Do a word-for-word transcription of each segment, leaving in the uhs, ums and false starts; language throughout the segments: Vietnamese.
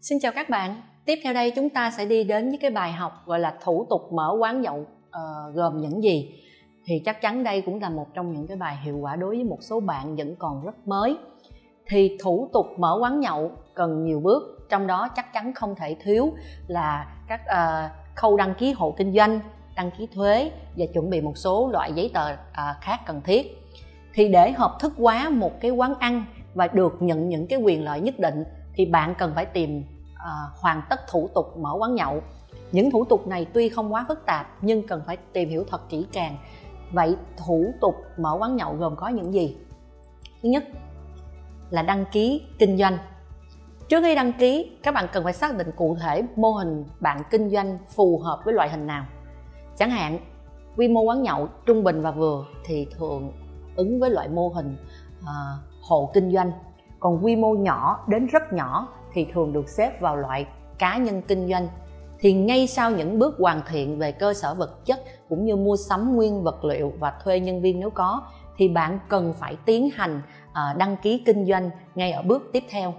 Xin chào các bạn. Tiếp theo đây chúng ta sẽ đi đến với cái bài học gọi là thủ tục mở quán nhậu uh, gồm những gì. Thì chắc chắn đây cũng là một trong những cái bài hiệu quả đối với một số bạn vẫn còn rất mới. Thì thủ tục mở quán nhậu cần nhiều bước, trong đó chắc chắn không thể thiếu là các uh, khâu đăng ký hộ kinh doanh, đăng ký thuế và chuẩn bị một số loại giấy tờ uh, khác cần thiết. Thì để hợp thức hóa một cái quán ăn và được nhận những cái quyền lợi nhất định thì bạn cần phải tìm uh, hoàn tất thủ tục mở quán nhậu. Những thủ tục này tuy không quá phức tạp nhưng cần phải tìm hiểu thật kỹ càng. Vậy thủ tục mở quán nhậu gồm có những gì? Thứ nhất là đăng ký kinh doanh. Trước khi đăng ký, các bạn cần phải xác định cụ thể mô hình bạn kinh doanh phù hợp với loại hình nào. Chẳng hạn, quy mô quán nhậu trung bình và vừa thì thường ứng với loại mô hình uh, hộ kinh doanh. Còn quy mô nhỏ đến rất nhỏ thì thường được xếp vào loại cá nhân kinh doanh. Thì ngay sau những bước hoàn thiện về cơ sở vật chất cũng như mua sắm nguyên vật liệu và thuê nhân viên nếu có, thì bạn cần phải tiến hành uh, đăng ký kinh doanh ngay ở bước tiếp theo.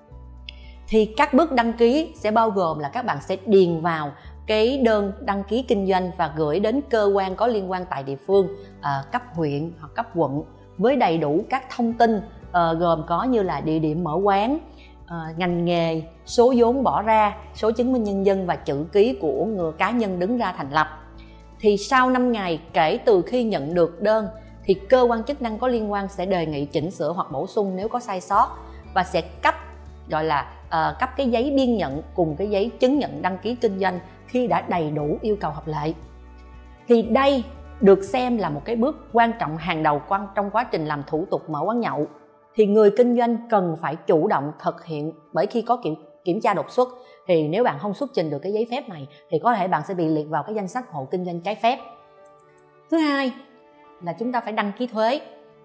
Thì các bước đăng ký sẽ bao gồm là các bạn sẽ điền vào cái đơn đăng ký kinh doanh và gửi đến cơ quan có liên quan tại địa phương, uh, cấp huyện hoặc cấp quận với đầy đủ các thông tin uh, gồm có như là địa điểm mở quán, uh, ngành nghề, số vốn bỏ ra, số chứng minh nhân dân và chữ ký của người cá nhân đứng ra thành lập. Thì sau năm ngày kể từ khi nhận được đơn thì cơ quan chức năng có liên quan sẽ đề nghị chỉnh sửa hoặc bổ sung nếu có sai sót và sẽ cấp gọi là uh, cấp cái giấy biên nhận cùng cái giấy chứng nhận đăng ký kinh doanh khi đã đầy đủ yêu cầu hợp lệ. Thì đây được xem là một cái bước quan trọng hàng đầu quan trong quá trình làm thủ tục mở quán nhậu. Thì người kinh doanh cần phải chủ động thực hiện, bởi khi có kiểm, kiểm tra đột xuất thì nếu bạn không xuất trình được cái giấy phép này thì có thể bạn sẽ bị liệt vào cái danh sách hộ kinh doanh trái phép. Thứ hai là chúng ta phải đăng ký thuế.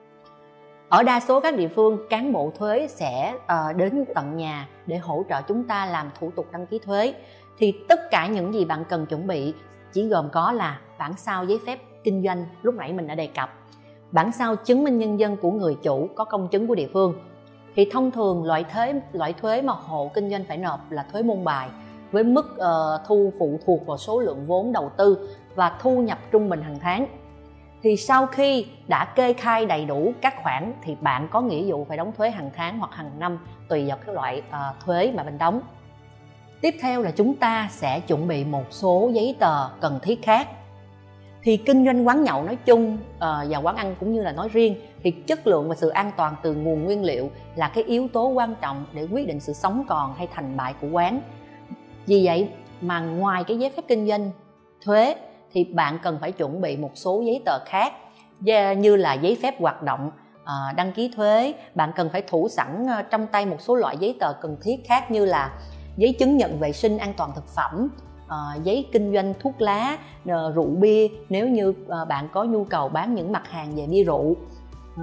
Ở đa số các địa phương, cán bộ thuế sẽ uh, đến tận nhà để hỗ trợ chúng ta làm thủ tục đăng ký thuế. Thì tất cả những gì bạn cần chuẩn bị chỉ gồm có là bản sao giấy phép kinh doanh lúc nãy mình đã đề cập, bản sao chứng minh nhân dân của người chủ có công chứng của địa phương. Thì thông thường loại thuế loại thuế mà hộ kinh doanh phải nộp là thuế môn bài với mức uh, thu phụ thuộc vào số lượng vốn đầu tư và thu nhập trung bình hàng tháng. Thì sau khi đã kê khai đầy đủ các khoản thì bạn có nghĩa vụ phải đóng thuế hàng tháng hoặc hàng năm tùy vào cái loại uh, thuế mà mình đóng. Tiếp theo là chúng ta sẽ chuẩn bị một số giấy tờ cần thiết khác. Thì kinh doanh quán nhậu nói chung uh, và quán ăn cũng như là nói riêng thì chất lượng và sự an toàn từ nguồn nguyên liệu là cái yếu tố quan trọng để quyết định sự sống còn hay thành bại của quán. Vì vậy mà ngoài cái giấy phép kinh doanh, thuế thì bạn cần phải chuẩn bị một số giấy tờ khác như là giấy phép hoạt động, uh, đăng ký thuế. Bạn cần phải thủ sẵn uh, trong tay một số loại giấy tờ cần thiết khác như là giấy chứng nhận vệ sinh an toàn thực phẩm, uh, giấy kinh doanh thuốc lá, uh, rượu bia nếu như uh, bạn có nhu cầu bán những mặt hàng về bia rượu, uh,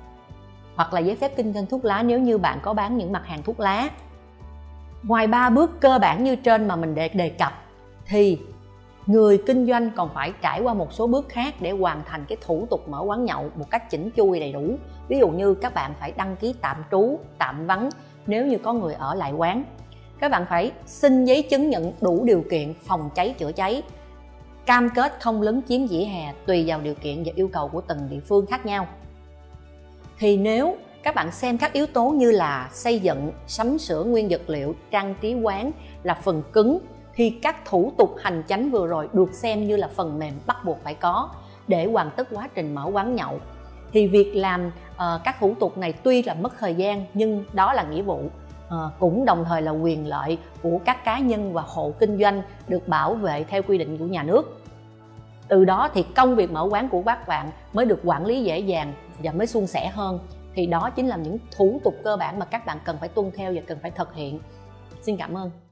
hoặc là giấy phép kinh doanh thuốc lá nếu như bạn có bán những mặt hàng thuốc lá. Ngoài ba bước cơ bản như trên mà mình đề, đề cập thì người kinh doanh còn phải trải qua một số bước khác để hoàn thành cái thủ tục mở quán nhậu một cách chỉnh chu đầy đủ. Ví dụ như các bạn phải đăng ký tạm trú, tạm vắng nếu như có người ở lại quán. Các bạn phải xin giấy chứng nhận đủ điều kiện phòng cháy chữa cháy, cam kết không lấn chiếm vỉa hè tùy vào điều kiện và yêu cầu của từng địa phương khác nhau. Thì nếu các bạn xem các yếu tố như là xây dựng, sắm sửa nguyên vật liệu, trang trí quán là phần cứng thì các thủ tục hành chánh vừa rồi được xem như là phần mềm bắt buộc phải có để hoàn tất quá trình mở quán nhậu. Thì việc làm uh, các thủ tục này tuy là mất thời gian nhưng đó là nghĩa vụ, uh, cũng đồng thời là quyền lợi của các cá nhân và hộ kinh doanh được bảo vệ theo quy định của nhà nước. Từ đó thì công việc mở quán của các bạn mới được quản lý dễ dàng và mới suôn sẻ hơn. Thì đó chính là những thủ tục cơ bản mà các bạn cần phải tuân theo và cần phải thực hiện. Xin cảm ơn.